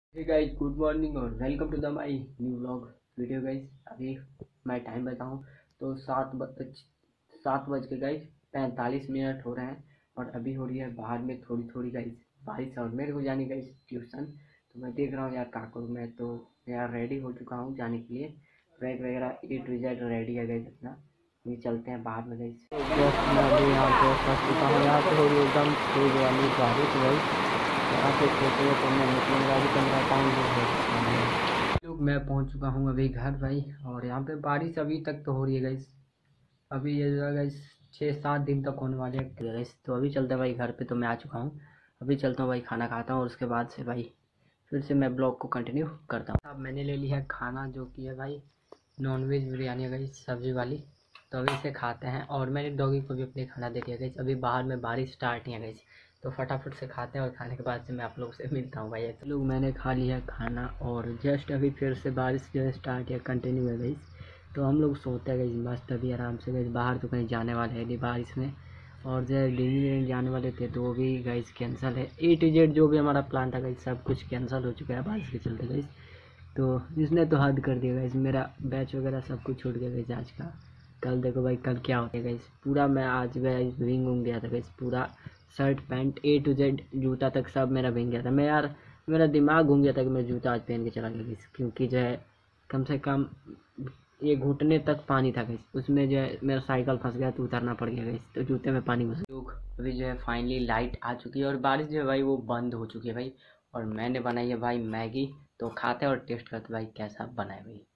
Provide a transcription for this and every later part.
हे guys, good morning और welcome to the my new vlog video guys. अभी मैं time बताऊं तो 7 बज के गाइस 45 मिनट हो रहे हैं और अभी हो रही है बाहर में थोड़ी थोड़ी गाइस बारिश और मेरे को जाने गाइस ट्यूशन। तो मैं देख रहा हूँ यार क्या करूँ। मैं तो यार रेडी हो चुका हूँ जाने के लिए। बैग वगैरह ए टू जेड रेडी है गाइस अपना। अभी चलते हैं बाहर में गाइस। जस्ट मैं अभी यहाँ पे फंस चुका हूँ। यहाँ पे हो रही एकदम तेज वाली बारिश गाइस। यहाँ पे सोचे तो मैं निकलूँगा अभी 15 टाइम लोग मैं पहुँच चुका हूँ अभी घर भाई। और यहाँ पे बारिश अभी तक तो हो रही है गाइस। अभी ये जो है गाइस 6-7 दिन तक होने वाले हैं गाइस। तो अभी चलते हैं भाई घर पे। तो मैं आ चुका हूँ। अभी चलता हूँ भाई, खाना खाता हूँ और उसके बाद से भाई फिर से मैं ब्लॉग को कंटिन्यू करता हूँ। अब मैंने ले लिया है खाना जो कि है भाई नॉनवेज बिरयानी है गाइस, सब्जी वाली। तो अभी इसे खाते हैं और मैंने डॉगी को भी अपने खाना दे दिया गाइस। अभी बाहर में बारिश स्टार्ट नहीं है गाइस, तो फटाफट से खाते हैं और खाने के बाद से मैं आप लोग से मिलता हूँ भाई। लोग मैंने खा लिया खाना और जस्ट अभी फिर से बारिश जो है स्टार्ट या कंटिन्यू है गाइस। तो हम लोग सोते हैं गाइस मस्त अभी आराम से गाइस। बाहर तो कहीं जाने वाले हैं नहीं बारिश में। और जो है डिजनीलैंड जाने वाले थे तो वो भी गाइस कैंसिल है। ए टू जेड जो भी हमारा प्लान था गाइस सब कुछ कैंसिल हो चुका है बारिश के चलते गाइस। तो इसने तो हद कर दिया गाइस। मेरा बैच वगैरह सब कुछ छूट गया गाइस आज का। कल देखो भाई कल क्या होता है गाइस। पूरा मैं आज गाइस भींग उंग गया था गाइस। पूरा shirt pant A to Z जूता तक सब मेरा भींग गया था। मैं यार मेरा दिमाग घूम गया था कि मैं जूता आज पहन के चला गया गाइस। क्योंकि जो है कम से कम ये घुटने तक पानी था गाइस। उसमें जो है मेरा साइकिल फंस गया तो उतरना पड़ गया गाइस। तो जूते में पानी घुस लोग। अभी जो है फाइनली लाइट आ चुकी है और बारिश जो है भाई वो बंद हो चुकी है भाई। और मैंने बनाई है भाई मैगी। तो खाते हैं और टेस्ट करते भाई कैसा बना है भाई।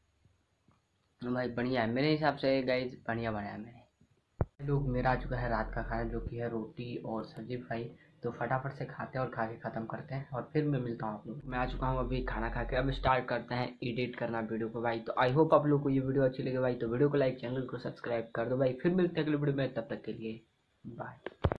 भाई बढ़िया है मेरे हिसाब से गाइस, बढ़िया बनाया है मैंने। लोग मेरा आ चुका है रात का खाना जो कि है रोटी और सब्जी फ्राई। तो फटाफट से खाते हैं और खा के ख़त्म करते हैं और फिर मैं मिलता हूँ आप लोग। मैं आ चुका हूँ अभी खाना खा के। अब स्टार्ट करते हैं एडिट करना वीडियो को भाई। तो आई होप आप लोग को ये वीडियो अच्छी लगे भाई। तो वीडियो को लाइक, चैनल को सब्सक्राइब कर दो भाई। फिर मिलते हैं अगले वीडियो में, तब तक के लिए बाय।